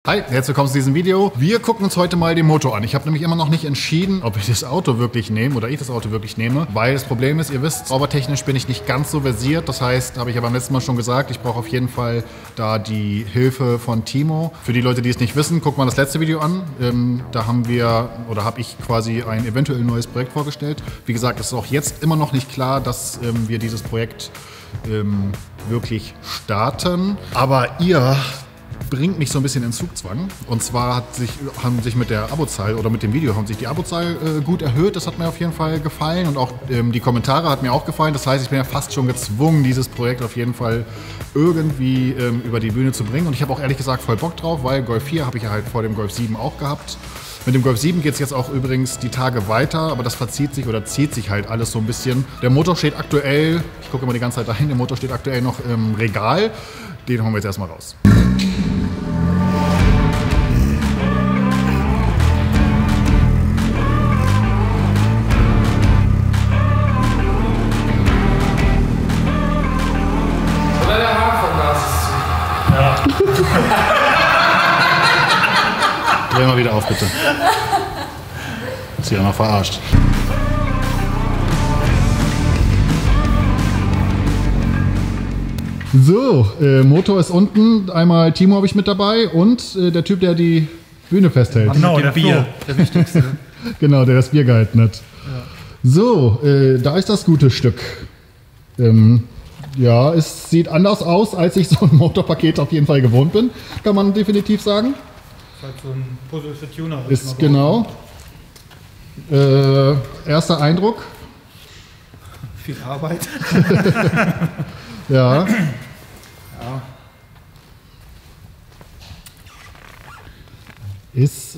Hi, herzlich willkommen zu diesem Video. Wir gucken uns heute mal den Motor an. Ich habe nämlich immer noch nicht entschieden, ob ich das Auto wirklich nehme oder ich das Auto wirklich nehme, weil das Problem ist, ihr wisst, schraubertechnisch bin ich nicht ganz so versiert. Das heißt, habe ich ja beim letzten Mal schon gesagt, ich brauche auf jeden Fall da die Hilfe von Timo. Für die Leute, die es nicht wissen, guckt mal das letzte Video an. Da habe ich quasi ein eventuell neues Projekt vorgestellt. Wie gesagt, es ist auch jetzt immer noch nicht klar, dass wir dieses Projekt wirklich starten. Aber ihr bringt mich so ein bisschen in Zugzwang. Und zwar haben sich mit der Abozahl oder mit dem Video haben sich die Abozahl gut erhöht. Das hat mir auf jeden Fall gefallen und auch die Kommentare hat mir auch gefallen. Das heißt, ich bin ja fast schon gezwungen, dieses Projekt auf jeden Fall irgendwie über die Bühne zu bringen. Und ich habe auch ehrlich gesagt voll Bock drauf, weil Golf 4 habe ich ja halt vor dem Golf 7 auch gehabt. Mit dem Golf 7 geht es jetzt auch übrigens die Tage weiter, aber das verzieht sich oder zieht sich halt alles so ein bisschen. Der Motor steht aktuell, ich gucke immer die ganze Zeit dahin, der Motor steht aktuell noch im Regal. Den holen wir jetzt erstmal raus. Dreh mal wieder auf, bitte. Ist hier noch verarscht. So, Motor ist unten. Einmal Timo habe ich mit dabei und der Typ, der die Bühne festhält. Genau, der Bier, der wichtigste. Genau, der das Bier gehalten hat. Ja. So, da ist das gute Stück. Ja, es sieht anders aus, als ich so ein Motorpaket auf jeden Fall gewohnt bin. Kann man definitiv sagen. Das ist halt so ein Puzzle für Tuner. Ist genau. Erster Eindruck. Viel Arbeit. Ja. Ja. Ist,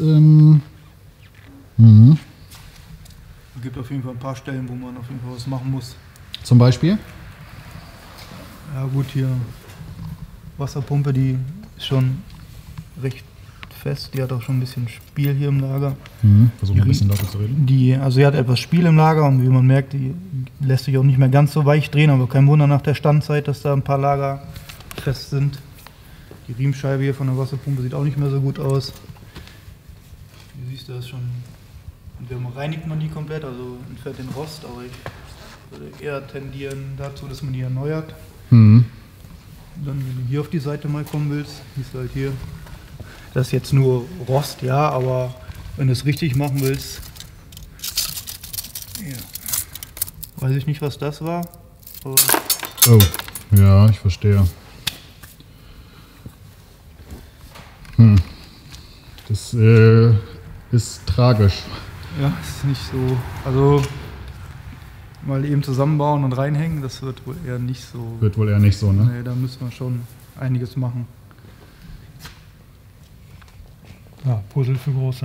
Es gibt auf jeden Fall ein paar Stellen, wo man auf jeden Fall was machen muss. Zum Beispiel? Ja gut, hier Wasserpumpe, die ist schon recht fest. Die hat auch schon ein bisschen Spiel hier im Lager. Versuch mal ein bisschen lauter zu reden. Also sie hat etwas Spiel im Lager und wie man merkt, die lässt sich auch nicht mehr ganz so weich drehen, aber kein Wunder nach der Standzeit, dass da ein paar Lager fest sind. Die Riemenscheibe hier von der Wasserpumpe sieht auch nicht mehr so gut aus. Du siehst, da ist schon, entweder reinigt man die komplett, also entfernt den Rost, aber ich würde eher tendieren dazu, dass man die erneuert. Dann, wenn du hier auf die Seite mal kommen willst, siehst du halt hier, das ist jetzt nur Rost, ja, aber wenn du es richtig machen willst, ja, weiß ich nicht, was das war. Aber oh, ja, ich verstehe. Das ist tragisch. ja, ist nicht so, also mal eben zusammenbauen und reinhängen, das wird wohl eher nicht so. Wird wohl eher nicht so, ne? Nee, da müssen wir schon einiges machen. Ja, Puzzle für Große.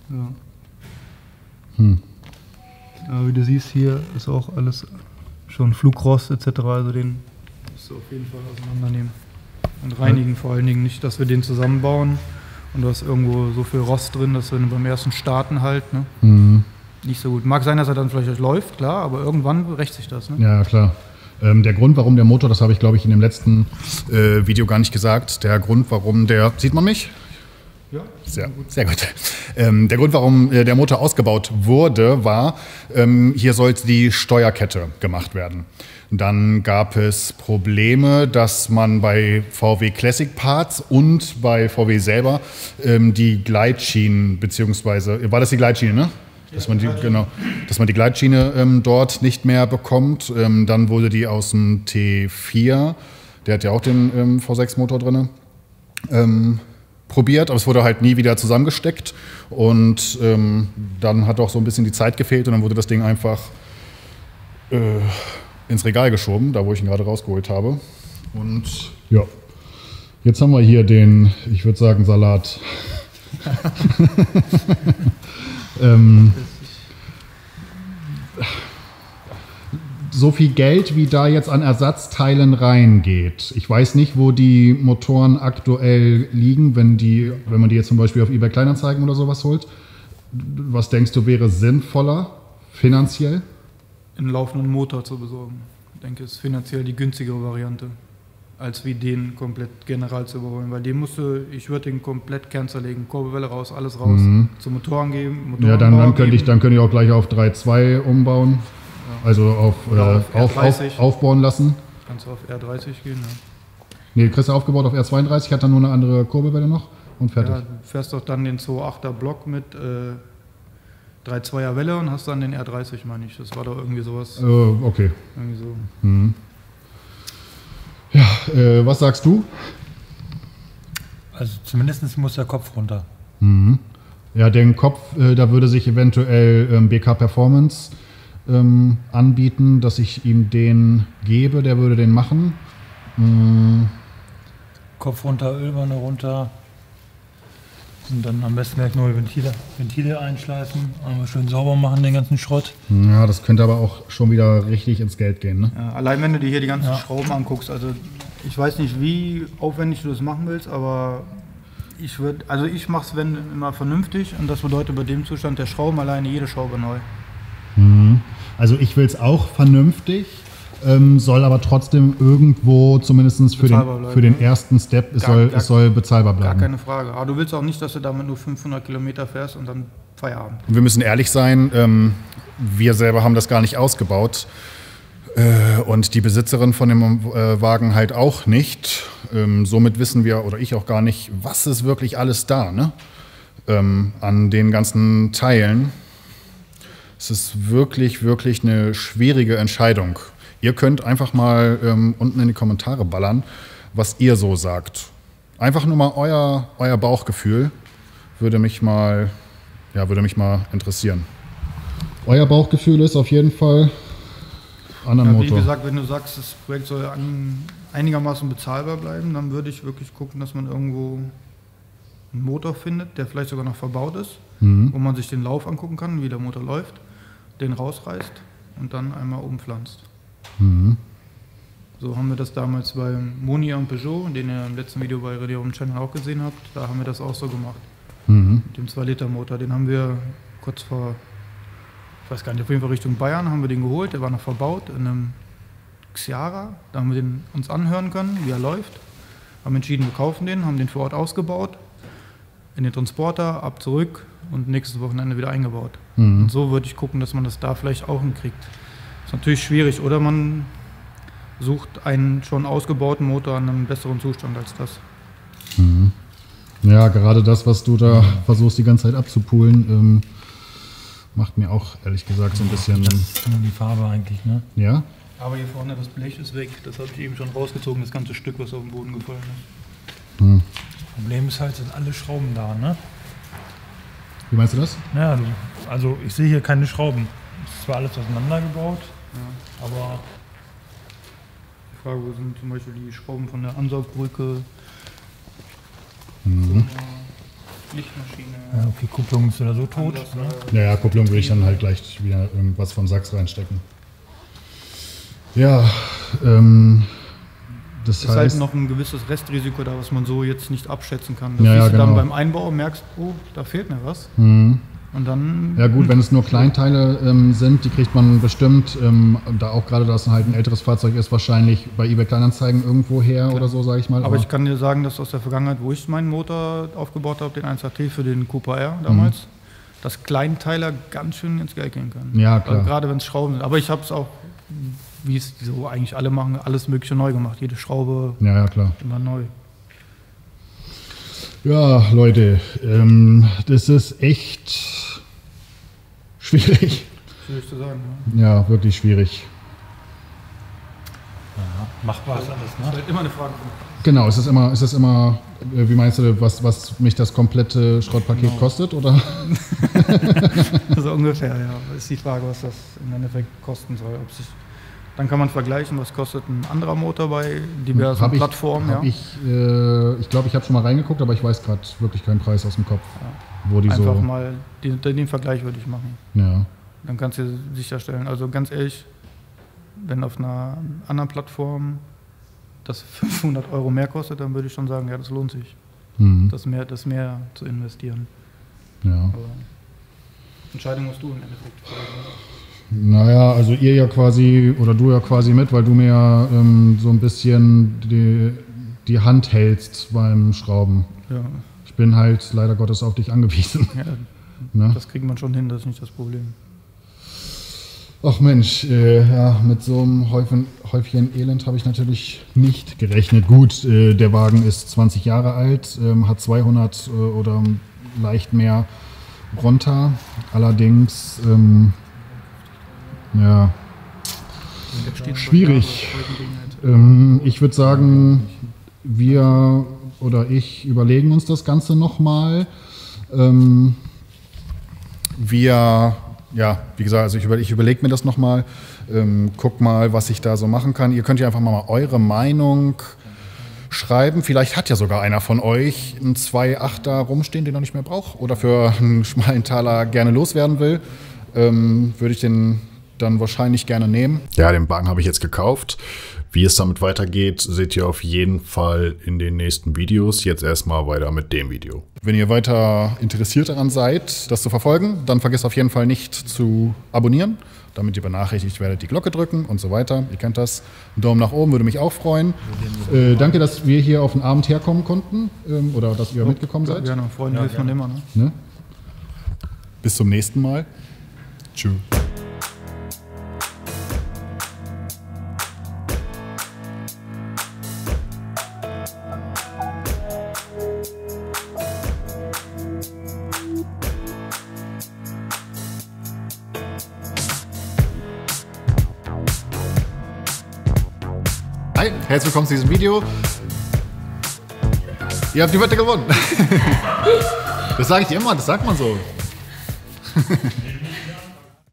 Ja. Aber wie du siehst, hier ist auch alles schon Flugrost etc. Also den musst du auf jeden Fall auseinandernehmen. Und reinigen vor allen Dingen nicht, dass wir den zusammenbauen und du hast irgendwo so viel Rost drin, dass wenn du beim ersten Starten halt, ne, nicht so gut. Mag sein, dass er dann vielleicht läuft, klar, aber irgendwann rächt sich das. Ne? Ja, klar. Der Grund, warum der Motor, das habe ich glaube ich in dem letzten Video gar nicht gesagt, der Grund, warum der, sieht man mich? Ja, sehr gut. Der Grund, warum der Motor ausgebaut wurde, war, hier sollte die Steuerkette gemacht werden. Dann gab es Probleme, dass man bei VW Classic Parts und bei VW selber die Gleitschienen, beziehungsweise, war das die Gleitschiene, ne? Dass man die Gleitschiene dort nicht mehr bekommt. Dann wurde die aus dem T4, der hat ja auch den V6-Motor drin, probiert, aber es wurde halt nie wieder zusammengesteckt und dann hat auch so ein bisschen die Zeit gefehlt und dann wurde das Ding einfach ins Regal geschoben, da wo ich ihn gerade rausgeholt habe. Und ja, jetzt haben wir hier den, ich würde sagen, Salat. So viel Geld, wie da jetzt an Ersatzteilen reingeht. Ich weiß nicht, wo die Motoren aktuell liegen, wenn man die jetzt zum Beispiel auf eBay Kleinanzeigen oder sowas holt. Was denkst du, wäre sinnvoller finanziell? einen laufenden Motor zu besorgen. Ich denke, es ist finanziell die günstigere Variante. als wie den komplett general zu überholen. Weil ich würde den komplett Kern zerlegen, Kurbelwelle raus, alles raus, zum Motoren geben. Ja, dann könnte ich auch gleich auf 3.2 umbauen, also auf aufbauen lassen. Kannst du auf R30 gehen, ja. Nee, kriegst du aufgebaut auf R32, hat dann nur eine andere Kurbelwelle noch und fertig. Ja, du fährst doch dann den 2.8er Block mit 3.2er Welle und hast dann den R30, meine ich. Das war doch irgendwie sowas. Okay. Irgendwie so. Ja, was sagst du? Also zumindest muss der Kopf runter. Ja, den Kopf, da würde sich eventuell BK Performance anbieten, dass ich ihm den gebe, der würde den machen. Kopf runter, Ölwanne runter. Und dann am besten gleich neue Ventile einschleifen, einmal schön sauber machen, den ganzen Schrott. Ja, das könnte aber auch schon wieder richtig ins Geld gehen, ne? Ja, allein wenn du dir hier die ganzen Schrauben anguckst, also ich weiß nicht, wie aufwendig du das machen willst, aber ich mache es wenn immer vernünftig und das bedeutet bei dem Zustand der Schrauben alleine jede Schraube neu. Also ich will es auch vernünftig, soll aber trotzdem irgendwo zumindest für den ersten Step, es soll bezahlbar bleiben. Gar keine Frage. Aber du willst auch nicht, dass du damit nur 500 Kilometer fährst und dann Feierabend. Wir müssen ehrlich sein, wir selber haben das gar nicht ausgebaut und die Besitzerin von dem Wagen halt auch nicht. Somit wissen wir, oder ich auch gar nicht, was ist wirklich alles da, ne? An den ganzen Teilen. Es ist wirklich, wirklich eine schwierige Entscheidung. Ihr könnt einfach mal unten in die Kommentare ballern, was ihr so sagt. Einfach nur mal euer Bauchgefühl würde mich mal interessieren. Euer Bauchgefühl ist auf jeden Fall anderen Motor. Wie gesagt, wenn du sagst, das Projekt soll einigermaßen bezahlbar bleiben, dann würde ich wirklich gucken, dass man irgendwo einen Motor findet, der vielleicht sogar noch verbaut ist, wo man sich den Lauf angucken kann, wie der Motor läuft, den rausreißt und dann einmal umpflanzt. So haben wir das damals beim Moni und Peugeot, den ihr im letzten Video bei Radio Channel auch gesehen habt, da haben wir das auch so gemacht. Mit dem 2-Liter-Motor, den haben wir kurz vor, ich weiß gar nicht, auf jeden Fall Richtung Bayern haben wir den geholt, der war noch verbaut in einem Xiara, da haben wir den uns anhören können, wie er läuft, haben entschieden, wir kaufen den, haben den vor Ort ausgebaut, in den Transporter, ab zurück und nächstes Wochenende wieder eingebaut. Und so würde ich gucken, dass man das da vielleicht auch hinkriegt. Ist natürlich schwierig, oder man sucht einen schon ausgebauten Motor in einem besseren Zustand als das. Ja, gerade das, was du da versuchst die ganze Zeit abzupulen, macht mir auch ehrlich gesagt so ein bisschen... Das ist nur die Farbe eigentlich, ne? Ja? Aber hier vorne, das Blech ist weg, das habe ich eben schon rausgezogen, das ganze Stück, was auf den Boden gefallen ist. Das Problem ist halt, sind alle Schrauben da, ne? Wie meinst du das? Ja, also ich sehe hier keine Schrauben. Es ist zwar alles auseinandergebaut, aber... Die Frage, wo sind zum Beispiel die Schrauben von der Ansaugbrücke, Lichtmaschine. Ja, okay, Kupplung ist oder so tot. Ne? Ja, Kupplung würde ich dann halt gleich wieder irgendwas vom Sachs reinstecken. Ja, das ist heißt... halt noch ein gewisses Restrisiko da, was man so jetzt nicht abschätzen kann. Das Ja, siehst du genau. dann beim Einbau und merkst, oh, da fehlt mir was. Und dann... Ja gut, wenn es nur Kleinteile sind, die kriegt man bestimmt, da auch gerade das halt ein älteres Fahrzeug ist, wahrscheinlich bei eBay Kleinanzeigen irgendwo her oder so, sage ich mal. Aber ich kann dir sagen, dass aus der Vergangenheit, wo ich meinen Motor aufgebaut habe, den 1AT für den Cooper R damals, dass Kleinteiler ganz schön ins Geld gehen können. Ja, klar. Also gerade wenn es Schrauben sind. Aber ich habe es auch, wie es so eigentlich alle machen, alles Mögliche neu gemacht. Jede Schraube Ja, klar. immer neu. Ja, Leute, das ist echt schwierig. Schwierig zu sagen, ne? Ja, wirklich schwierig. Ja, machbar ist alles, Das ne? ist halt immer eine Frage. Genau, ist es immer, wie meinst du, was mich das komplette Schrottpaket kostet, oder? Also ungefähr, ja. Ist die Frage, was das im Endeffekt kosten soll. Dann kann man vergleichen, was kostet ein anderer Motor bei diversen Plattformen. Ich glaube, ich habe schon mal reingeguckt, aber ich weiß gerade wirklich keinen Preis aus dem Kopf. Wo die Einfach so, mal den Vergleich würde ich machen. ja. Dann kannst du sicherstellen. Also ganz ehrlich, wenn auf einer anderen Plattform das 500 € mehr kostet, dann würde ich schon sagen, ja, das lohnt sich, das mehr zu investieren. Ja. Aber Entscheidung musst du im Endeffekt treffen. Naja, also ihr ja quasi, oder du ja quasi mit, weil du mir ja so ein bisschen die Hand hältst beim Schrauben. Ja, Ich bin halt leider Gottes auf dich angewiesen. ja Ne? das kriegt man schon hin, das ist nicht das Problem. Ach Mensch, ja, mit so einem Häufchen Elend habe ich natürlich nicht gerechnet. Gut, der Wagen ist 20 Jahre alt, hat 200 oder leicht mehr runter. Allerdings, ja, schwierig. Ich würde sagen, wir oder ich überlegen uns das Ganze nochmal. Ja, wie gesagt, also ich überlege mir das nochmal, guck mal, was ich da so machen kann. Ihr könnt ja einfach mal eure Meinung schreiben. Vielleicht hat ja sogar einer von euch einen 2.8er rumstehen, den er nicht mehr braucht oder für einen schmalen Taler gerne loswerden will. Würde ich den dann wahrscheinlich gerne nehmen. Ja, den Wagen habe ich jetzt gekauft. Wie es damit weitergeht, seht ihr auf jeden Fall in den nächsten Videos. Jetzt erstmal weiter mit dem Video. Wenn ihr weiter interessiert daran seid, das zu verfolgen, dann vergesst auf jeden Fall nicht zu abonnieren, damit ihr benachrichtigt werdet, die Glocke drücken und so weiter. Ihr kennt das. Ein Daumen nach oben würde mich auch freuen. Danke, dass wir hier auf den Abend herkommen konnten oder dass ihr mitgekommen seid. Gerne, Freunde hilft man immer. Ne? Bis zum nächsten Mal. Tschüss. Hi, herzlich willkommen zu diesem Video. Ihr habt die Wette gewonnen. Das sage ich dir immer, das sagt man so.